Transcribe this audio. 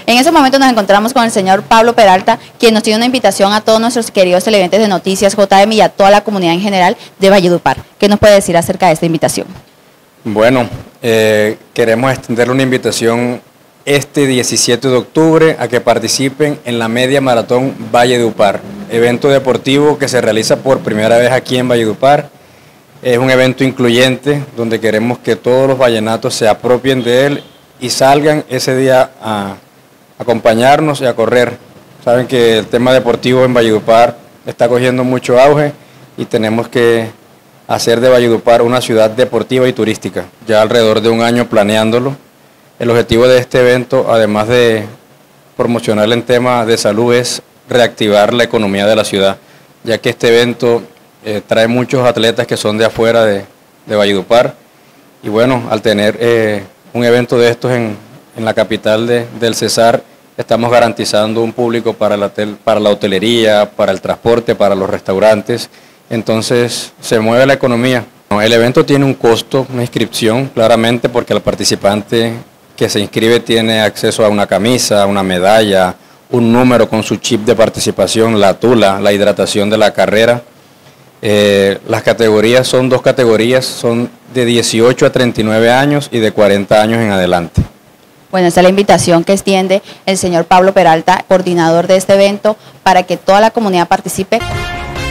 En ese momento nos encontramos con el señor Pablo Peralta, quien nos tiene una invitación a todos nuestros queridos televidentes de Noticias JM y a toda la comunidad en general de Valledupar. ¿Qué nos puede decir acerca de esta invitación? Bueno, queremos extenderle una invitación este 17 de octubre a que participen en la Media Maratón Valledupar, evento deportivo que se realiza por primera vez aquí en Valledupar. Es un evento incluyente donde queremos que todos los vallenatos se apropien de él y salgan ese día a acompañarnos y a correr. Saben que el tema deportivo en Valledupar está cogiendo mucho auge y tenemos que hacer de Valledupar una ciudad deportiva y turística. Ya alrededor de un año planeándolo. El objetivo de este evento, además de promocionar en tema de salud, es reactivar la economía de la ciudad, ya que este evento trae muchos atletas que son de afuera de Valledupar. Y bueno, al tener un evento de estos en la capital del Cesar, estamos garantizando un público para la hotelería, para el transporte, para los restaurantes. Entonces se mueve la economía. El evento tiene un costo, una inscripción, claramente, porque el participante que se inscribe tiene acceso a una camisa, una medalla, un número con su chip de participación, la tula, la hidratación de la carrera. Las categorías son dos categorías, son de 18 a 39 años y de 40 años en adelante. Bueno, esta es la invitación que extiende el señor Pablo Peralta, coordinador de este evento, para que toda la comunidad participe.